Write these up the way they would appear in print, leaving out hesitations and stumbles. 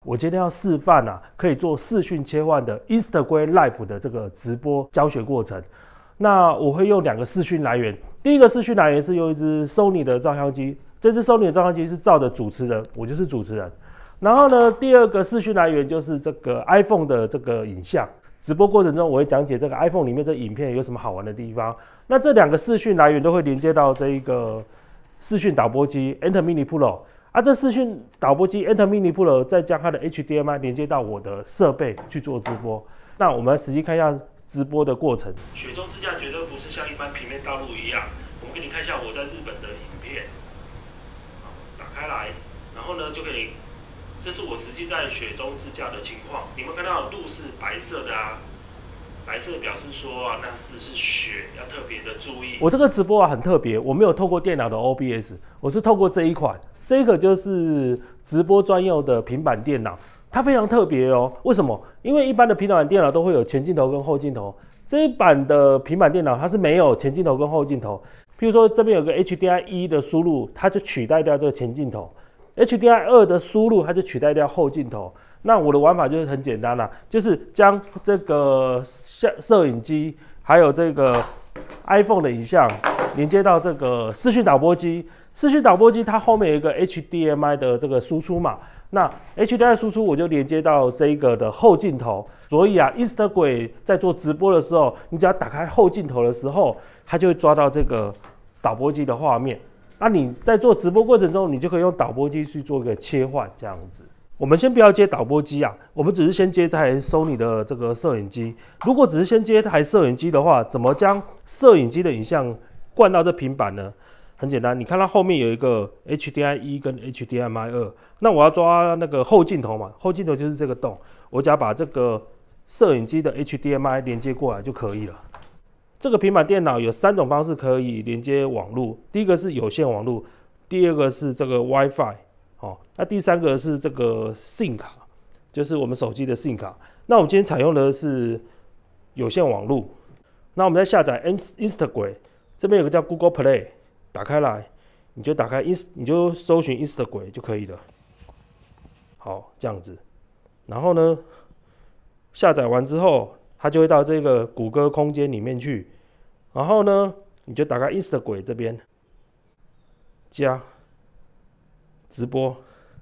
我今天要示范可以做视讯切换的 Instagram Live 的这个直播教学过程。那我会用2个视讯来源，第一个视讯来源是用一支 Sony 的照相机，这支 Sony 的照相机是照的主持人，我就是主持人。然后呢，第2个视讯来源就是这个 iPhone 的这个影像。直播过程中，我会讲解这个 iPhone 里面这影片有什么好玩的地方。那这2个视讯来源都会连接到这一个视讯导播机 Enter Mini Pro。这视讯导播机 Enter Mini Pro 再将它的 HDMI 连接到我的设备去做直播。那我们来实际看一下直播的过程。雪中支架绝对不是像一般平面道路一样。我们给你看一下我在日本的影片。打开来，然后呢就可以。这是我实际在雪中支架的情况，你们看到路是白色的白色表示说那是雪，要特别的注意。我这个直播很特别，我没有透过电脑的 OBS， 我是透过这一款，这个就是直播专用的平板电脑，它非常特别哦。为什么？因为一般的平板电脑都会有前镜头跟后镜头，这一版的平板电脑它是没有前镜头跟后镜头。譬如说这边有个 HDMI 1的输入，它就取代掉这个前镜头。HDMI 2的输入，它就取代掉后镜头。那我的玩法就是很简单就是将这个摄影机还有这个 iPhone 的影像连接到这个视讯导播机。视讯导播机它后面有一个 HDMI 的这个输出嘛，那 HDMI 输出我就连接到这个的后镜头。所以Instagram 在做直播的时候，你只要打开后镜头的时候，它就会抓到这个导播机的画面。那你在做直播过程中，你就可以用导播机去做一个切换，这样子。我们先不要接导播机我们只是先接这台 Sony 的这个摄影机。如果只是先接这台摄影机的话，怎么将摄影机的影像灌到这平板呢？很简单，你看它后面有一个 HDMI 1跟 HDMI 2，那我要抓那个后镜头嘛，后镜头就是这个洞，我只要把这个摄影机的 HDMI 连接过来就可以了。这个平板电脑有3种方式可以连接网络，第一个是有线网络，第2个是这个 WiFi，那第3个是这个 SIM 卡，就是我们手机的 SIM 卡。那我们今天采用的是有线网络。那我们再下载 Instagram， 这边有个叫 Google Play， 打开来，你就打开你就搜寻 Instagram 就可以了。好，这样子。然后呢，下载完之后，它就会到这个谷歌空间里面去，然后呢，你就打开 Instagram 这边，加直播。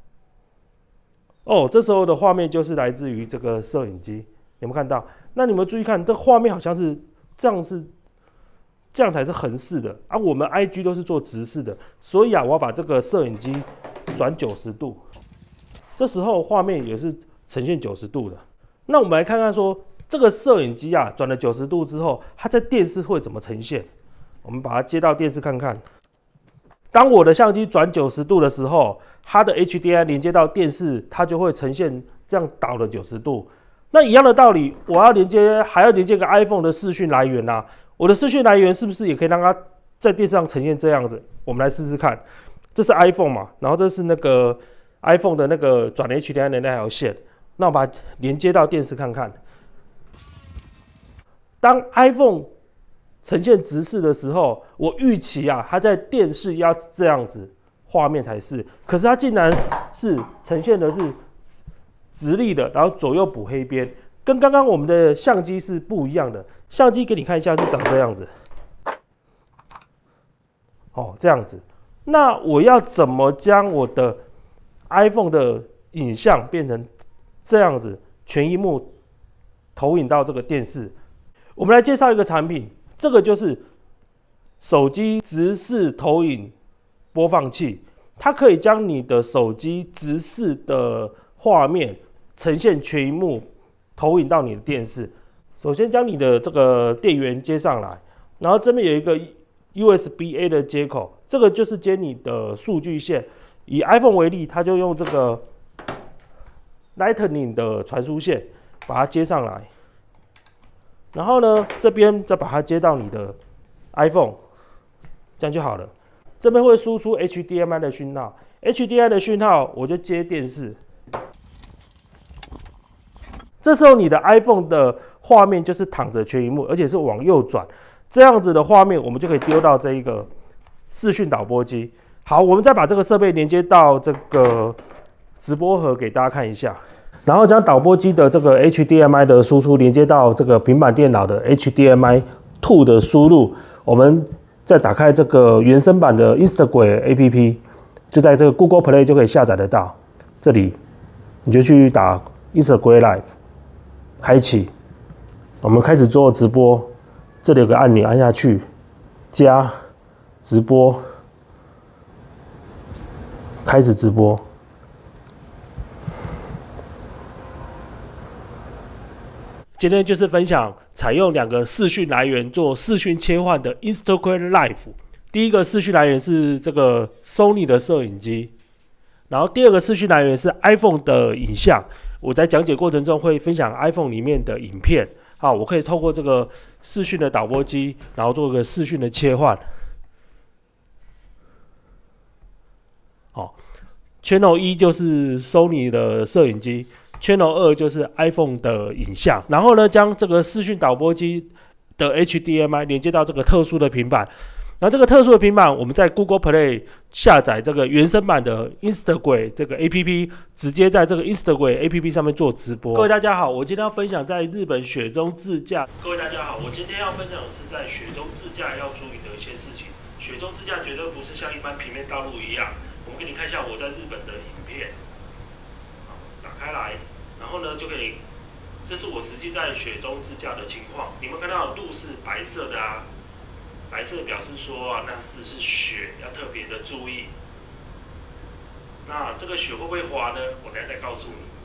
这时候的画面就是来自于这个摄影机，有没有看到？那你们注意看，这个画面好像是这样才是横式的我们 IG 都是做直式的，所以我要把这个摄影机转90度，这时候画面也是呈现90度的。那我们来看看说，这个摄影机转了90度之后，它在电视会怎么呈现？我们把它接到电视看看。当我的相机转90度的时候，它的 HDMI 连接到电视，它就会呈现这样倒的90度。那一样的道理，我要还要连接个 iPhone 的视讯来源我的视讯来源是不是也可以让它在电视上呈现这样子？我们来试试看。这是 iPhone 嘛，然后这是那个 iPhone 的那个转 HDMI 的那条线。那我把它连接到电视看看。当 iPhone 呈现直视的时候，我预期它在电视要这样子画面才是，可是它竟然是呈现的是直立的，然后左右补黑边，跟刚刚我们的相机是不一样的。相机给你看一下是长这样子，这样子。那我要怎么将我的 iPhone 的影像变成这样子，全萤幕投影到这个电视？我们来介绍一个产品，这个就是手机直视投影播放器，它可以将你的手机直视的画面呈现全萤幕投影到你的电视。首先将你的这个电源接上来，然后这边有一个 USB-A 的接口，这个就是接你的数据线。以 iPhone 为例，它就用这个 Lightning 的传输线把它接上来，然后呢，这边再把它接到你的 iPhone， 这样就好了。这边会输出 HDMI 的讯号 ，HDMI 的讯号我就接电视。这时候你的 iPhone 的画面就是躺着全萤幕，而且是往右转，这样子的画面我们就可以丢到这一个视讯导播机。好，我们再把这个设备连接到这个直播盒给大家看一下，然后将导播机的这个 HDMI 的输出连接到这个平板电脑的 HDMI 2的输入，我们再打开这个原生版的 Instagram APP， 就在这个 Google Play 就可以下载得到。这里你就去打 Instagram Live， 开启，我们开始做直播。这里有个按钮，按下去，加直播，开始直播。今天就是分享采用2个视讯来源做视讯切换的 Instagram Live。第一个视讯来源是这个 Sony 的摄影机，然后第二个视讯来源是 iPhone 的影像。我在讲解过程中会分享 iPhone 里面的影片，好，我可以透过这个视讯的导播机，然后做个视讯的切换。好 ，Channel 1就是 Sony 的摄影机。Channel 2就是 iPhone 的影像，然后呢，将这个视讯导播机的 HDMI 连接到这个特殊的平板，然后这个特殊的平板，我们在 Google Play 下载这个原生版的 Instagram 这个 APP， 直接在这个 Instagram APP 上面做直播。各位大家好，我今天要分享在日本雪中自驾。各位大家好，我今天要分享的是在雪中自驾要注意的一些事情。雪中自驾绝对不是像一般平面道路一样，我们给你看一下我在日本的影片。打开来，然后呢就可以，这是我实际在雪中自驾的情况。你们看到路是白色的啊，白色表示说啊，那是雪，要特别的注意。那这个雪会不会滑呢？我等下再告诉你。